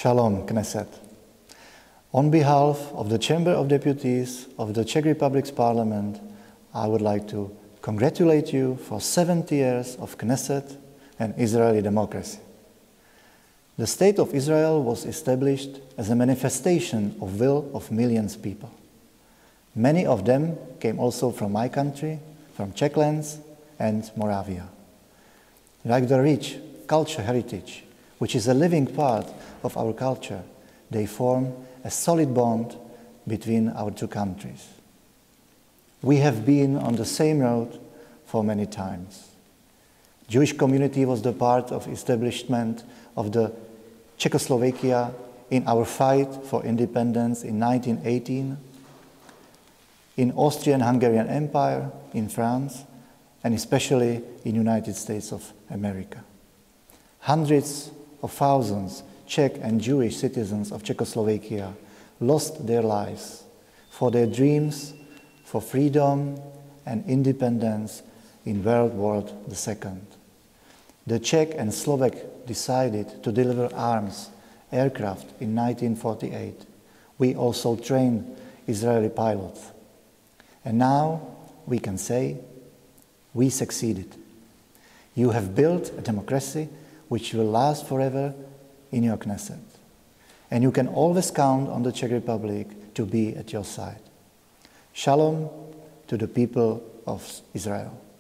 Shalom, Knesset. On behalf of the Chamber of Deputies of the Czech Republic's Parliament, I would like to congratulate you for 70 years of Knesset and Israeli democracy. The State of Israel was established as a manifestation of will of millions of people. Many of them came also from my country, from Czech lands and Moravia. Like the rich cultural heritage, which is a living part of our culture, they form a solid bond between our two countries. We have been on the same road for many times. Jewish community was the part of establishment of the Czechoslovakia in our fight for independence in 1918, in Austrian-Hungarian Empire, in France, and especially in United States of America. Hundreds of thousands Czech and Jewish citizens of Czechoslovakia lost their lives for their dreams for freedom and independence in World War II. The Czech and Slovak decided to deliver arms, aircraft in 1948. We also trained Israeli pilots. And now we can say, we succeeded. You have built a democracy which will last forever in your Knesset. And you can always count on the Czech Republic to be at your side. Shalom to the people of Israel.